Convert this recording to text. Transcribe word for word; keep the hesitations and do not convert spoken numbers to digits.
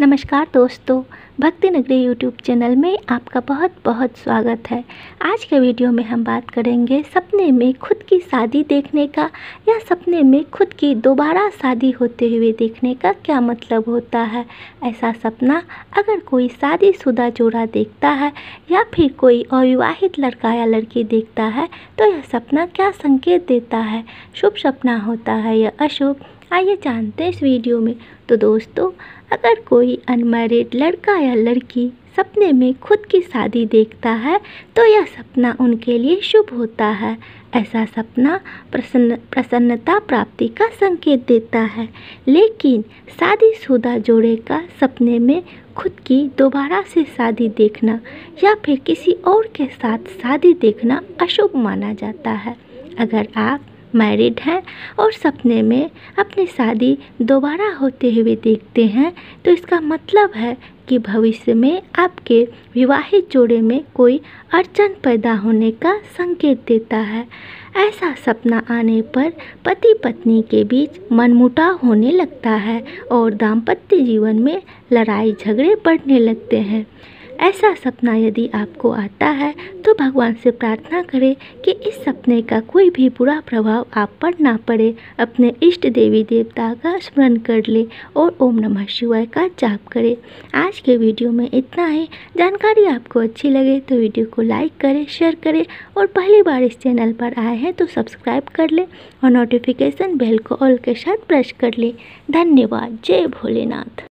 नमस्कार दोस्तों, भक्ति नगरी यूट्यूब चैनल में आपका बहुत बहुत स्वागत है। आज के वीडियो में हम बात करेंगे सपने में खुद की शादी देखने का या सपने में खुद की दोबारा शादी होते हुए देखने का क्या मतलब होता है। ऐसा सपना अगर कोई शादीशुदा जोड़ा देखता है या फिर कोई अविवाहित लड़का या लड़की देखता है तो यह सपना क्या संकेत देता है, शुभ सपना होता है या अशुभ, आइए जानते हैं इस वीडियो में। तो दोस्तों, अगर कोई अनमैरिड लड़का या लड़की सपने में खुद की शादी देखता है तो यह सपना उनके लिए शुभ होता है। ऐसा सपना प्रसन्न प्रसन्नता प्राप्ति का संकेत देता है। लेकिन शादीशुदा जोड़े का सपने में खुद की दोबारा से शादी देखना या फिर किसी और के साथ शादी देखना अशुभ माना जाता है। अगर आप मैरिड हैं और सपने में अपनी शादी दोबारा होते हुए देखते हैं तो इसका मतलब है कि भविष्य में आपके विवाहित जोड़े में कोई अड़चन पैदा होने का संकेत देता है। ऐसा सपना आने पर पति पत्नी के बीच मनमुटाव होने लगता है और दाम्पत्य जीवन में लड़ाई झगड़े बढ़ने लगते हैं। ऐसा सपना यदि आपको आता है तो भगवान से प्रार्थना करें कि इस सपने का कोई भी बुरा प्रभाव आप पर ना पड़े। अपने इष्ट देवी देवता का स्मरण कर ले और ओम नमः शिवाय का जाप करें। आज के वीडियो में इतना ही। जानकारी आपको अच्छी लगे तो वीडियो को लाइक करें, शेयर करें और पहली बार इस चैनल पर आए हैं तो सब्सक्राइब कर लें और नोटिफिकेशन बेल को ऑल के साथ प्रेस कर लें। धन्यवाद। जय भोलेनाथ।